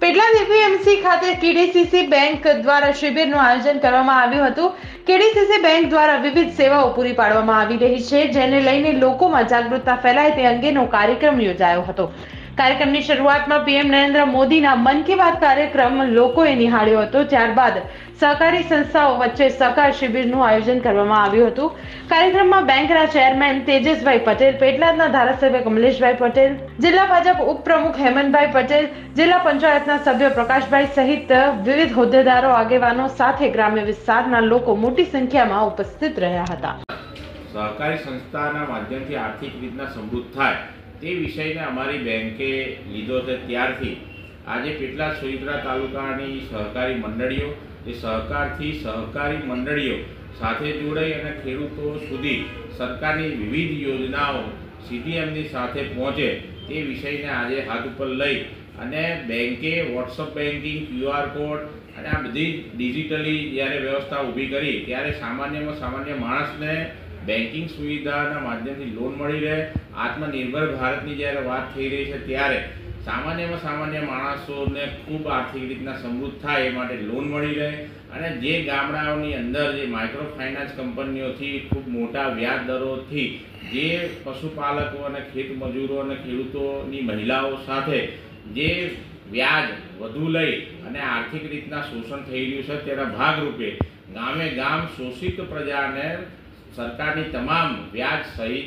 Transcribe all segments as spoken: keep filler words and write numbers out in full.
Petlad APMC ખાતે KDCC bank દ્વારા શિબિરનું આયોજન કરવામાં આવ્યું હતું। કેડીસીસી બેંક દ્વારા વિવિધ સેવાઓ પૂરી પાડવામાં આવી રહી છે, જેને લઈને લોકોમાં જાગૃતતા ફેલાય તે અંગેનો કાર્યક્રમ યોજાયો હતો। કાર્યક્રમની શરૂઆતમાં પીએમ નરેન્દ્ર મોદીના મન કી બાત કાર્યક્રમ લોકોએ નિહાળ્યો હતો। ત્યારબાદ સહકારી સંસ્થાઓ વચ્ચે સહકાર શિબિરનું આયોજન કરવામાં આવ્યું હતું। કાર્યક્રમમાં બેંકના ચેરમેન તેજસભાઈ પટેલ, પેટલાદના ધારાસભ્ય કમલેશભાઈ પટેલ, જિલ્લા ભાજપ ઉપપ્રમુખ હેમંતભાઈ પટેલ, જિલ્લા પંચાયતના સભ્ય પ્રકાશભાઈ સહિત વિવિધ હોદ્દેદારો, આગેવાનો સાથે ગ્રામ્ય વિસ્તારના લોકો મોટી સંખ્યામાં ઉપસ્થિત રહ્યા હતા। સહકારી સંસ્થાના માધ્યમથી આર્થિક રીતના સમૃદ્ધ થાય તે વિષયને અમારી બેંકે લીધો છે। ત્યારથી આજે પેટલાદ સોઈત્રા તાલુકાની સહકારી મંડળીઓ એ સહકારથી સહકારી મંડળીઓ સાથે જોડાઈ અને ખેડૂતો સુધી સરકારની વિવિધ યોજનાઓ સીધી એમની સાથે પહોંચે તે વિષયને આજે હાથ ઉપર લઈ અને બેંકે વોટ્સઅપ બેન્કિંગ, ક્યુઆર કોડ અને આ બધી ડિજિટલી જ્યારે વ્યવસ્થા ઊભી કરી ત્યારે સામાન્યમાં સામાન્ય માણસને બેન્કિંગ સુવિધાના માધ્યમથી લોન મળી રહે। આત્મનિર્ભર ભારતની જ્યારે વાત થઈ રહી છે ત્યારે સામાન્યમાં સામાન્ય માણસોને ખૂબ આર્થિક રીતના સમૃદ્ધ થાય એ માટે લોન મળી રહે અને જે ગામડાઓની અંદર જે માઇક્રો ફાઇનાન્સ કંપનીઓથી ખૂબ મોટા વ્યાજ દરોથી જે પશુપાલકો અને ખેત મજૂરો અને ખેડૂતોની મહિલાઓ સાથે જે વ્યાજ વધુ લઈ અને આર્થિક રીતના શોષણ થઈ રહ્યું છે તેના ભાગરૂપે ગામે ગામ શોષિત પ્રજાને સરકારની તમામ વ્યાજ સહિત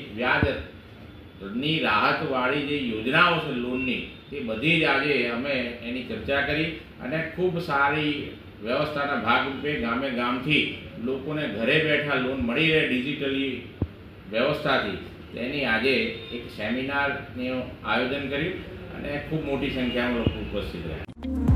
વ્યાજની રાહતવાળી જે યોજનાઓ છે લોનની તે બધી જ આજે અમે એની ચર્ચા કરી અને ખૂબ સારી વ્યવસ્થાના ભાગરૂપે ગામે ગામથી લોકોને ઘરે બેઠા લોન મળી રહે ડિજિટલી વ્યવસ્થાથી તેની આજે એક સેમિનારનું આયોજન કર્યું અને ખૂબ મોટી સંખ્યામાં લોકો ઉપસ્થિત રહ્યા।